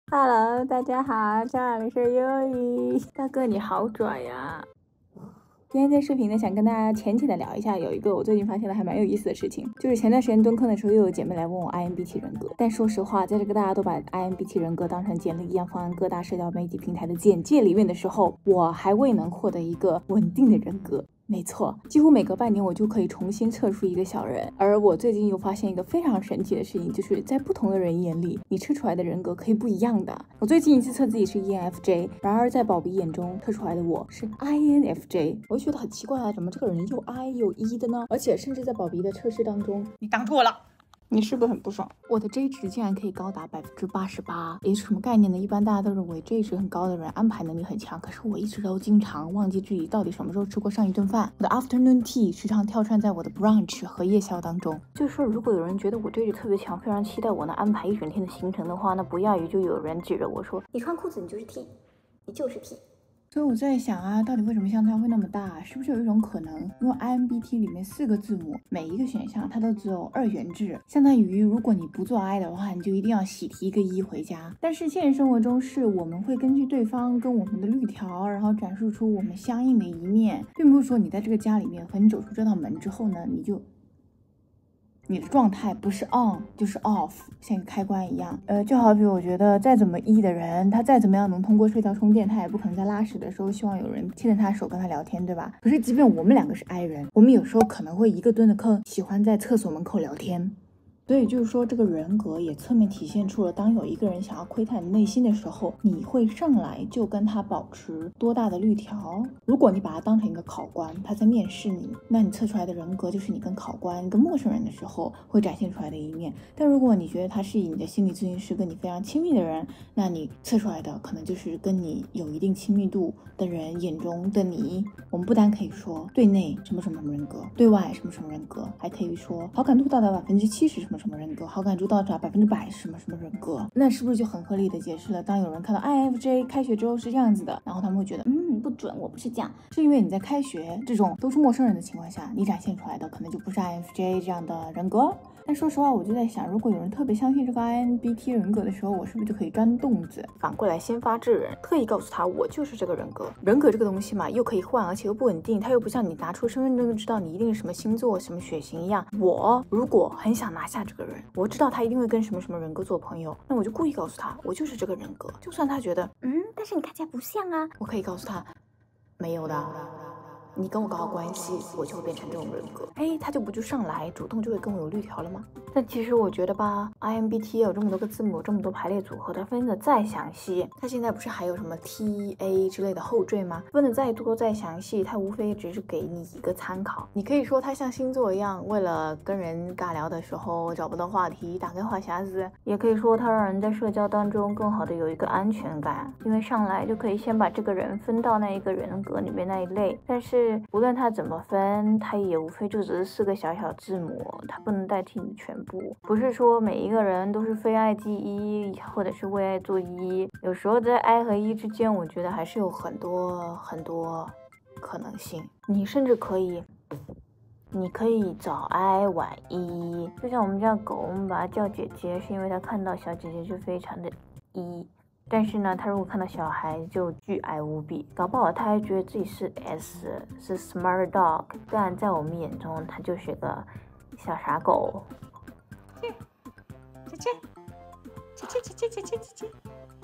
Hello，大家好，这里是优一大哥，你好拽呀！今天这视频呢，想跟大家浅浅的聊一下，有一个我最近发现的还蛮有意思的事情，就是前段时间蹲坑的时候，又有姐妹来问我 INBT 人格，但说实话，在这个大家都把 INBT 人格当成简历一样放在各大社交媒体平台的简介里面的时候，我还未能获得一个稳定的人格。没错，几乎每隔半年我就可以重新测出一个小人，而我最近又发现一个非常神奇的事情，就是在不同的人眼里，你测出来的人格可以不一样的。我最近一次测自己是 ENFJ， 然而在宝比眼中测出来的我是 INFJ， 我就觉得很奇怪啊，怎么这个人又 I 又 E 的呢？而且甚至在宝比的测试当中， 你当错了。 你是不是很不爽？我的 J 值竟然可以高达88%，也是什么概念呢？一般大家都认为 J 值很高的人安排能力很强，可是我一直都经常忘记自己到底什么时候吃过上一顿饭。我的 afternoon tea 时常跳串在我的 brunch 和夜宵当中。就是说，如果有人觉得我 J 值特别强，非常期待我能安排一整天的行程的话，那不亚于就有人指着我说：“你穿裤子，你就是 T， 你就是 T。”所以我在想啊，到底为什么相差会那么大？是不是有一种可能，因为 INBT 里面4个字母，每一个选项它都只有2元制，相当于如果你不做 I 的话，你就一定要喜提一个1回家。但是现实生活中是我们会根据对方跟我们的绿条，然后展示出我们相应的一面，并不是说你在这个家里面和你走出这道门之后呢，你的状态不是 on 就是 off， 像一个开关一样。就好比我觉得再怎么 E 的人，他再怎么样能通过睡觉充电，他也不可能在拉屎的时候希望有人牵着他手跟他聊天，对吧？可是即便我们2个是 I 人，我们有时候可能会一个蹲的坑，喜欢在厕所门口聊天。所以就是说，这个人格也侧面体现出了，当有一个人想要窥探你内心的时候，你会上来就跟他保持多大的绿条。如果你把他当成一个考官，他在面试你，那你测出来的人格就是你跟考官、跟陌生人的时候会展现出来的一面。但如果你觉得他是你的心理咨询师，跟你非常亲密的人，那你测出来的可能就是跟你有一定亲密度的人眼中的你。我们不单可以说对内什么什么人格，对外什么什么人格，还可以说好感度到达70%什么什么人格，好感度到达100%什么什么人格。那是不是就很合理的解释了，当有人看到 INFJ 开学之后是这样子的，然后他们会觉得不准，我不是这样，是因为你在开学这种都是陌生人的情况下，你展现出来的可能就不是 INFJ 这样的人格。但说实话，我就在想，如果有人特别相信这个 INBT 人格的时候，我是不是就可以钻洞子，反过来先发制人，特意告诉他我就是这个人格。人格这个东西嘛，又可以换，而且又不稳定，它又不像你拿出身份证就知道你一定是什么星座、什么血型一样。我如果很想拿下这个人，我知道他一定会跟什么什么人格做朋友，那我就故意告诉他我就是这个人格，就算他觉得但是你看起来不像啊，我可以告诉他没有的。你跟我搞好关系，我就会变成这种人格。他就不就上来主动就会跟我有绿条了吗？但其实我觉得吧 ，INBT 有这么多个字母，这么多排列组合，它分的再详细，它现在不是还有什么 TA 之类的后缀吗？分的再多再详细，它无非只是给你一个参考。你可以说它像星座一样，为了跟人尬聊的时候找不到话题，打开话匣子；也可以说它让人在社交当中更好的有一个安全感，因为上来就可以先把这个人分到那一个人格里面那一类。但是无论它怎么分，它也无非就只是4个小小字母，它不能代替你全部。不是说每一个人都是非爱即一，或者是为爱作一。有时候在 I 和 E 之间，我觉得还是有很多很多可能性。你甚至可以早 I 晚 E， 就像我们家狗，我们把它叫姐姐，是因为它看到小姐姐就非常的 E。但是呢，他如果看到小孩就巨爱无比，搞不好他还觉得自己是 S， 是 smart dog， 但在我们眼中他就是个小傻狗。 姐姐。